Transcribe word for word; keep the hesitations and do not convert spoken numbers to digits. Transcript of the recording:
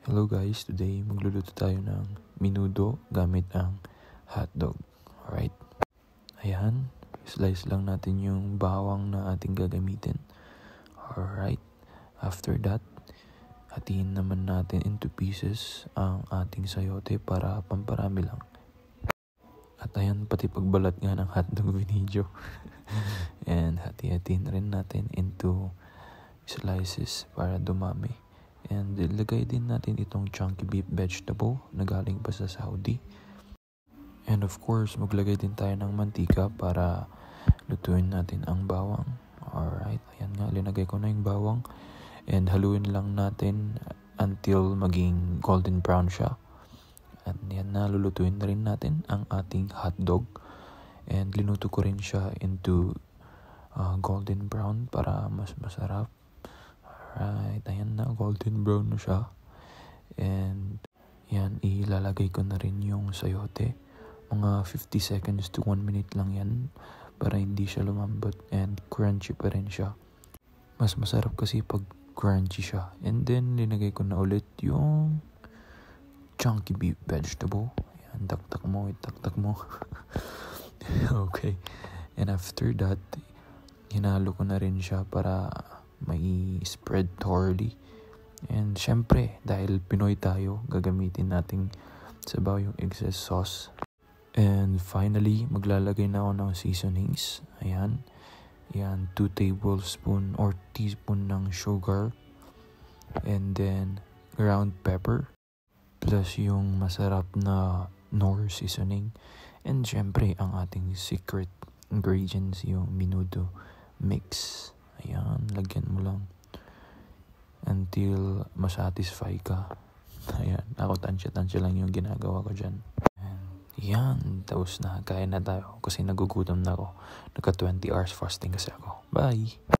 Hello guys, today magluluto tayo ng menudo gamit ang hotdog. Alright. Ayan, slice lang natin yung bawang na ating gagamitin. Alright. After that, hatiin naman natin into pieces ang ating sayote para pamparami lang. At ayan, pati pagbalat nga ng hotdog video. And hati-hatiin rin natin into slices para dumami. And ilagay din natin itong chunky beef vegetable na galing pa sa Saudi. And of course, maglagay din tayo ng mantika para lutuin natin ang bawang. Alright, ayan nga, linagay ko na yung bawang. And haluin lang natin until maging golden brown siya. At yan na, lulutuin na rin natin ang ating hotdog. And linuto ko rin siya into uh, golden brown para mas masarap. Alright, ayan na, golden brown na siya. And yan, ilalagay ko na rin yung sayote. Mga fifty seconds to one minute lang yan para hindi siya lumambot and crunchy pa rin siya. Mas masarap kasi pag crunchy siya. And then, linagay ko na ulit yung chunky beef vegetable. Ayan, taktak mo, itaktak mo. Okay. And after that, hinalo ko na rin siya para may spread thoroughly. And syempre, dahil Pinoy tayo, gagamitin nating sabaw yung excess sauce. And finally, maglalagay na ako ng seasonings. Ayan. Ayan, two tablespoon or teaspoon ng sugar. And then, ground pepper. Plus yung masarap na Knorr seasoning. And syempre, ang ating secret ingredients, yung menudo mix. Ayan, lagyan mo lang until masatisfy ka. Ayan, ako tansya-tansya lang yung ginagawa ko dyan. Ayan, tapos na, kain na tayo kasi nagugutom na ako. Naka twenty hours fasting kasi ako. Bye!